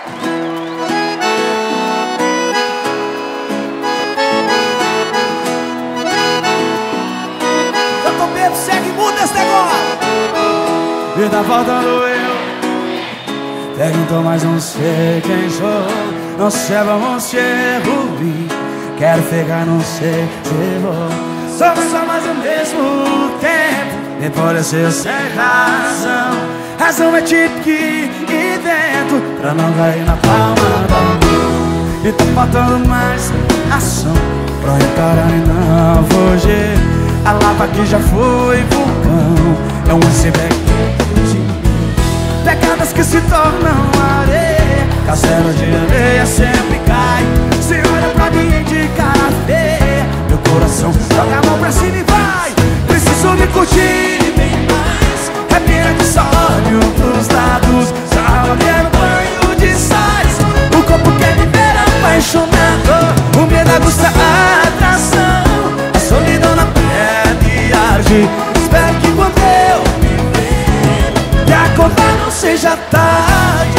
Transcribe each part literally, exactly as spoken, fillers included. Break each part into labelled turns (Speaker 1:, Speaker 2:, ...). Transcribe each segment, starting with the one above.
Speaker 1: Eu tô bebo, segue, muda esse negócio. E tá faltando eu. Perguntou, mas não sei quem sou. Não sei, vamos ser ruim. Quero pegar, não sei se vou. Somos só mais ao mesmo tempo. Nem pode ser sem razão. Razão é tipo que ir dentro pra não cair na palma da mão. E tá faltando mais ação pra encarar e não fugir. A lava que já foi vulcão é um iceberg de pegadas que se tornam areia. Castelo de areia sempre cai. Se olha pra mim de cara feia, meu coração joga a mão pra cima e vai. Preciso me curtir e bem mais. É pena que só olho pros lados. Sua alma quer um banho de sais. O corpo quer me ver apaixonado. O medo aguça a atração. A solidão na pele arde. Espero que quando eu me ver e acordar não seja tarde.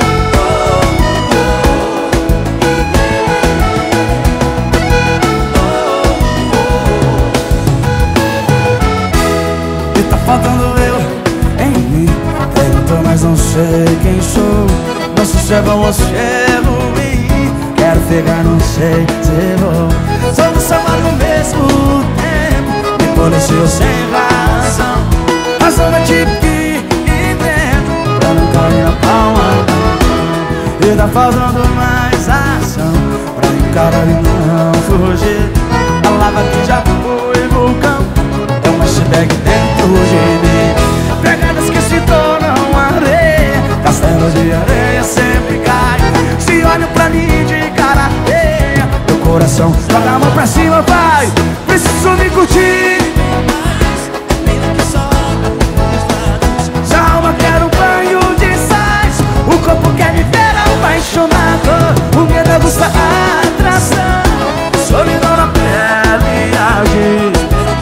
Speaker 1: Faltando eu em mim. Perguntou, mas não sei quem sou. Não sei se é bom ou se é ruim. Quero pegar, não sei se vou. Sou do samba no mesmo tempo. Me conheceu sem razão. Razão é tipo que ir dentro pra não cair na palma. E tá faltando mais ação pra encarar e não fugir. A lava que já foi vulcão é um iceberg dentro de mim. Pegadas que se tornam areia. Castelo de areia sempre cai. Se olham pra mim de cara feia, meu coração joga a mão pra cima, vai. Preciso me curtir. Se a alma quer um banho de sais. O corpo quer me ver apaixonado. O medo aguça a atração. Solidão na pele arde.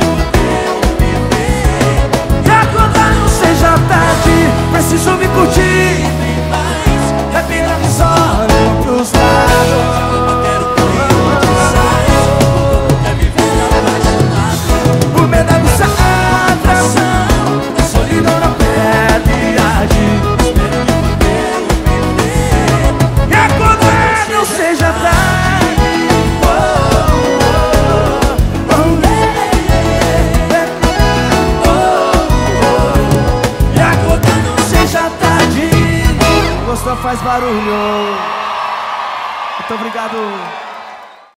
Speaker 1: Preciso me curtir. É pena que só olho pros lados. O medo aguça a atração. A solidão na pele arde. E acordar não seja tarde. Oh, oh, oh, oh, oh. E acordar já tarde. Gostou, faz barulho. Muito obrigado.